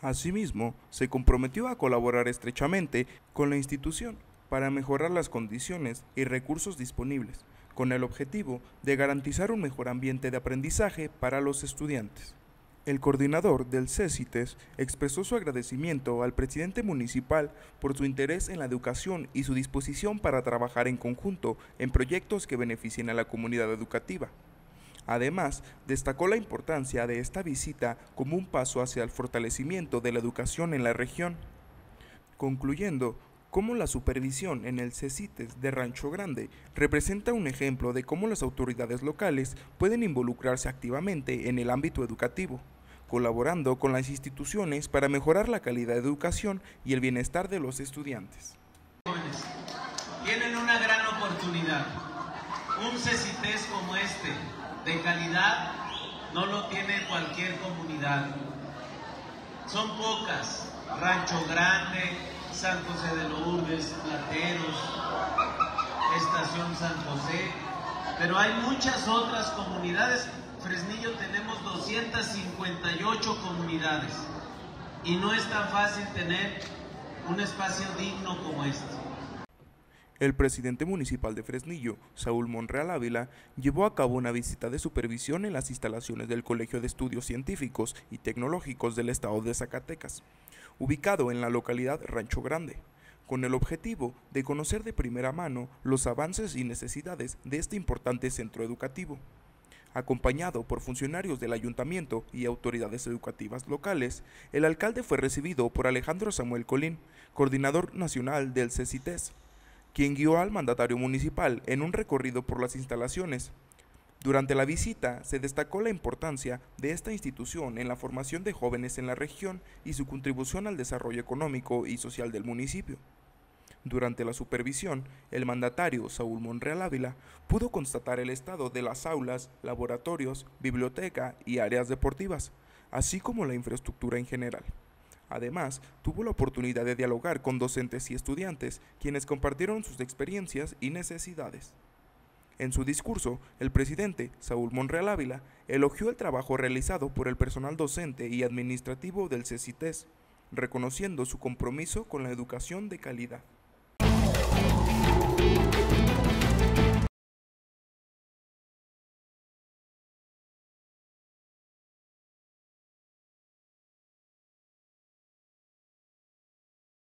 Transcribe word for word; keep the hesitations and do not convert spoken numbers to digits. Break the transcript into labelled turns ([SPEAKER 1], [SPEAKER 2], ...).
[SPEAKER 1] Asimismo, se comprometió a colaborar estrechamente con la institución para mejorar las condiciones y recursos disponibles, con el objetivo de garantizar un mejor ambiente de aprendizaje para los estudiantes. El coordinador del CECITES expresó su agradecimiento al presidente municipal por su interés en la educación y su disposición para trabajar en conjunto en proyectos que beneficien a la comunidad educativa. Además, destacó la importancia de esta visita como un paso hacia el fortalecimiento de la educación en la región, concluyendo cómo la supervisión en el CECITES de Rancho Grande representa un ejemplo de cómo las autoridades locales pueden involucrarse activamente en el ámbito educativo, colaborando con las instituciones para mejorar la calidad de educación y el bienestar de los estudiantes.
[SPEAKER 2] Jóvenes, tienen una gran oportunidad. Un CECITES como este, de calidad, no lo tiene cualquier comunidad. Son pocas. Rancho Grande, San José de Lourdes, Plateros, Estación San José, pero hay muchas otras comunidades. Fresnillo tenemos doscientas cincuenta y ocho comunidades y no es tan fácil tener un espacio digno como este.
[SPEAKER 1] El presidente municipal de Fresnillo, Saúl Monreal Ávila, llevó a cabo una visita de supervisión en las instalaciones del Colegio de Estudios Científicos y Tecnológicos del Estado de Zacatecas, ubicado en la localidad Rancho Grande, con el objetivo de conocer de primera mano los avances y necesidades de este importante centro educativo. Acompañado por funcionarios del ayuntamiento y autoridades educativas locales, el alcalde fue recibido por Alejandro Samuel Colín, coordinador nacional del CECITES, quien guió al mandatario municipal en un recorrido por las instalaciones. Durante la visita se destacó la importancia de esta institución en la formación de jóvenes en la región y su contribución al desarrollo económico y social del municipio. Durante la supervisión, el mandatario Saúl Monreal Ávila pudo constatar el estado de las aulas, laboratorios, biblioteca y áreas deportivas, así como la infraestructura en general. Además, tuvo la oportunidad de dialogar con docentes y estudiantes, quienes compartieron sus experiencias y necesidades. En su discurso, el presidente, Saúl Monreal Ávila, elogió el trabajo realizado por el personal docente y administrativo del CECITES, reconociendo su compromiso con la educación de calidad.